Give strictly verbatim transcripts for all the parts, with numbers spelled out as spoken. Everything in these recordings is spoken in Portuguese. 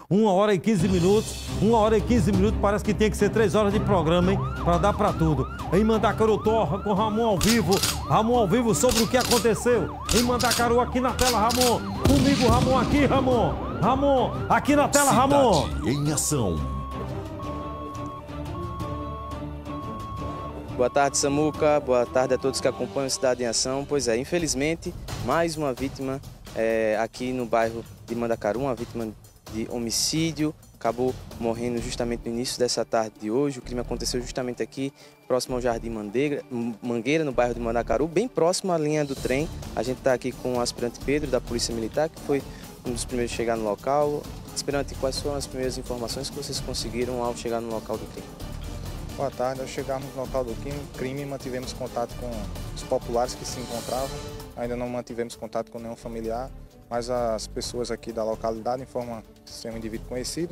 Uma hora e quinze minutos, uma hora e quinze minutos, parece que tem que ser três horas de programa, hein? Pra dar pra tudo. Em Mandacaru, Torra com Ramon ao vivo. Ramon ao vivo sobre o que aconteceu. Em Mandacaru, aqui na tela, Ramon. Comigo, Ramon, aqui, Ramon. Ramon, aqui na tela, Cidade Ramon. em ação. Boa tarde, Samuca. Boa tarde a todos que acompanham a Cidade em Ação. Pois é, infelizmente, mais uma vítima é, aqui no bairro de Mandacaru, uma vítima de homicídio, acabou morrendo justamente no início dessa tarde de hoje. O crime aconteceu justamente aqui, próximo ao Jardim Mangueira, Mangueira, no bairro de Mandacaru, bem próximo à linha do trem. A gente está aqui com o aspirante Pedro, da Polícia Militar, que foi um dos primeiros a chegar no local. Aspirante, quais foram as primeiras informações que vocês conseguiram ao chegar no local do crime? Boa tarde, ao chegarmos no local do crime, mantivemos contato com os populares que se encontravam. Ainda não mantivemos contato com nenhum familiar, mas as pessoas aqui da localidade informam ser um indivíduo conhecido,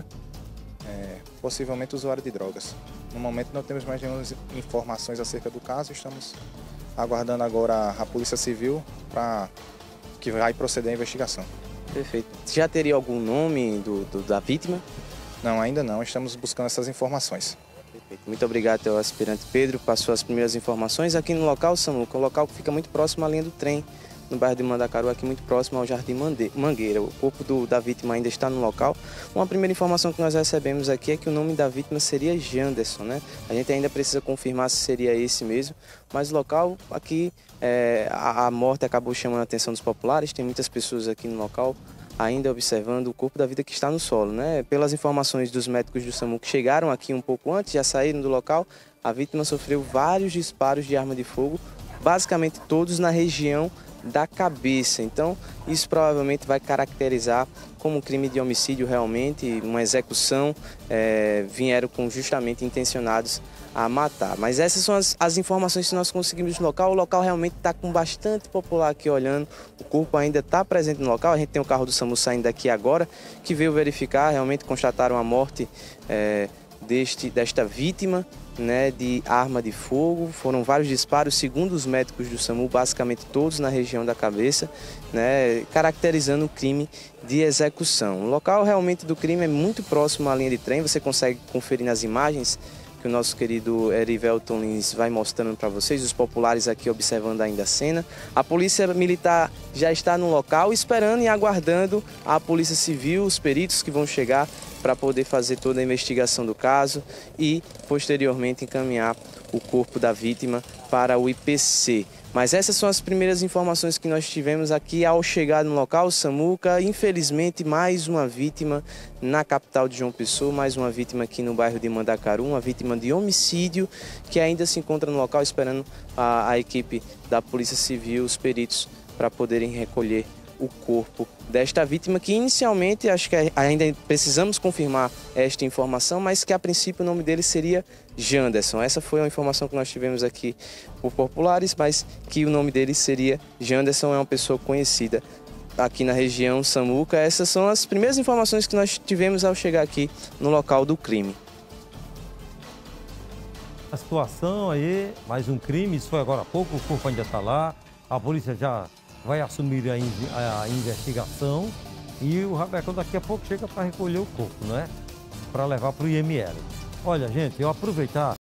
é, possivelmente usuário de drogas. No momento não temos mais nenhuma informações acerca do caso, estamos aguardando agora a Polícia Civil para que vai proceder a investigação. Perfeito. Já teria algum nome do, do, da vítima? Não, ainda não, estamos buscando essas informações. Perfeito. Muito obrigado ao aspirante Pedro, passou as primeiras informações aqui no local, Samuca, um local que fica muito próximo à linha do trem, no bairro de Mandacaru, aqui muito próximo ao Jardim Mangueira. O corpo do, da vítima ainda está no local. Uma primeira informação que nós recebemos aqui é que o nome da vítima seria Janderson, né? A gente ainda precisa confirmar se seria esse mesmo, mas o local aqui, é, a, a morte acabou chamando a atenção dos populares, tem muitas pessoas aqui no local ainda observando o corpo da vida que está no solo, né? Pelas informações dos médicos do SAMU que chegaram aqui um pouco antes, já saíram do local, a vítima sofreu vários disparos de arma de fogo, basicamente todos na região da cabeça. Então, isso provavelmente vai caracterizar como um crime de homicídio realmente, uma execução, é, vieram com justamente intencionados a matar. Mas essas são as, as informações que nós conseguimos no local. O local realmente está com bastante popular aqui olhando, o corpo ainda está presente no local. A gente tem o carro do SAMU saindo daqui agora, que veio verificar, realmente constataram a morte é, deste, desta vítima, né, de arma de fogo. Foram vários disparos, segundo os médicos do SAMU, basicamente todos na região da cabeça, né, caracterizando o crime de execução. O local realmente do crime é muito próximo à linha de trem, você consegue conferir nas imagens que o nosso querido Erivelton Lins vai mostrando para vocês, os populares aqui observando ainda a cena. A Polícia Militar já está no local, esperando e aguardando a Polícia Civil, os peritos que vão chegar para poder fazer toda a investigação do caso e, posteriormente, encaminhar o corpo da vítima para o I P C. Mas essas são as primeiras informações que nós tivemos aqui ao chegar no local, Samuca. Infelizmente, mais uma vítima na capital de João Pessoa, mais uma vítima aqui no bairro de Mandacaru, uma vítima de homicídio que ainda se encontra no local esperando a, a equipe da Polícia Civil, os peritos, para poderem recolher o corpo desta vítima, que inicialmente, acho que ainda precisamos confirmar esta informação, mas que a princípio o nome dele seria Janderson. Essa foi a informação que nós tivemos aqui por populares, mas que o nome dele seria Janderson, é uma pessoa conhecida aqui na região Samuca. Essas são as primeiras informações que nós tivemos ao chegar aqui no local do crime. A situação aí, mais um crime, isso foi agora há pouco, o corpo ainda está lá, a polícia já vai assumir a, in a investigação e o Rabecão daqui a pouco chega para recolher o corpo, né? Para levar para o I M L. Olha, gente, eu aproveitar